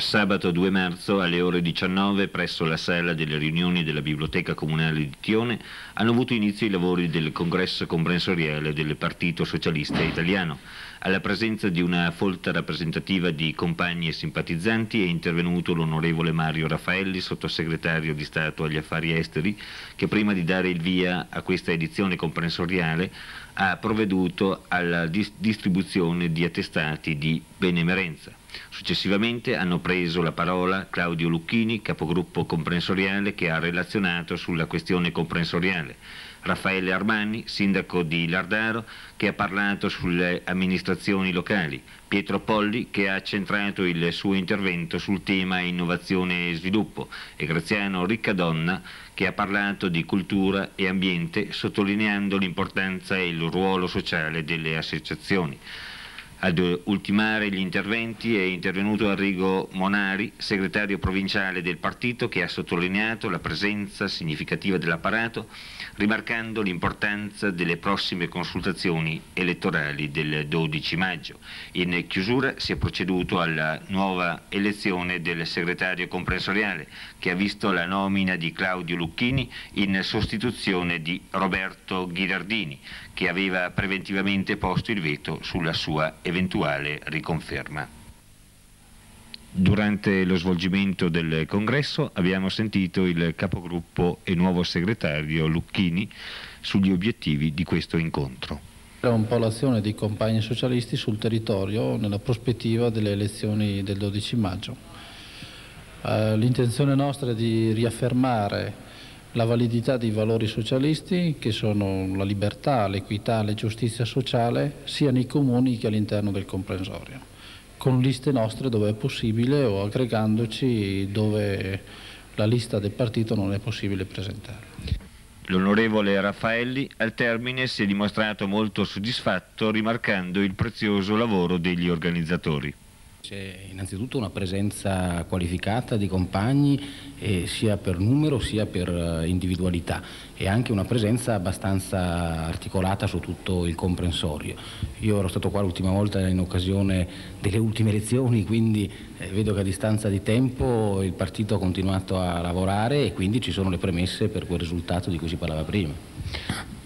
Sabato 2 marzo alle ore 19 presso la sala delle riunioni della Biblioteca Comunale di Tione hanno avuto inizio i lavori del congresso comprensoriale del Partito Socialista Italiano. Alla presenza di una folta rappresentativa di compagni e simpatizzanti è intervenuto l'onorevole Mario Raffaelli, sottosegretario di Stato agli Affari Esteri, che prima di dare il via a questa edizione comprensoriale ha provveduto alla distribuzione di attestati di benemerenza. Successivamente hanno preso la parola Claudio Lucchini, capogruppo comprensoriale, che ha relazionato sulla questione comprensoriale, Raffaele Armani, sindaco di Lardaro, che ha parlato sulle amministrazioni locali, Pietro Polli, che ha centrato il suo intervento sul tema innovazione e sviluppo, e Graziano Riccadonna, che ha parlato di cultura e ambiente, sottolineando l'importanza e il ruolo sociale delle associazioni. Ad ultimare gli interventi è intervenuto Arrigo Monari, segretario provinciale del partito, che ha sottolineato la presenza significativa dell'apparato, rimarcando l'importanza delle prossime consultazioni elettorali del 12 maggio. In chiusura si è proceduto alla nuova elezione del segretario comprensoriale, che ha visto la nomina di Claudio Lucchini in sostituzione di Roberto Ghirardini, che aveva preventivamente posto il veto sulla sua eventuale riconferma. Durante lo svolgimento del congresso abbiamo sentito il capogruppo e nuovo segretario Lucchini sugli obiettivi di questo incontro. Era un po' l'azione dei compagni socialisti sul territorio nella prospettiva delle elezioni del 12 maggio. L'intenzione nostra è di riaffermare la validità dei valori socialisti, che sono la libertà, l'equità, la giustizia sociale, sia nei comuni che all'interno del comprensorio, con liste nostre dove è possibile o aggregandoci dove la lista del partito non è possibile presentare. L'onorevole Raffaelli al termine si è dimostrato molto soddisfatto, rimarcando il prezioso lavoro degli organizzatori. C'è innanzitutto una presenza qualificata di compagni, sia per numero sia per individualità, e anche una presenza abbastanza articolata su tutto il comprensorio. Io ero stato qua l'ultima volta in occasione delle ultime elezioni, quindi vedo che a distanza di tempo il partito ha continuato a lavorare e quindi ci sono le premesse per quel risultato di cui si parlava prima.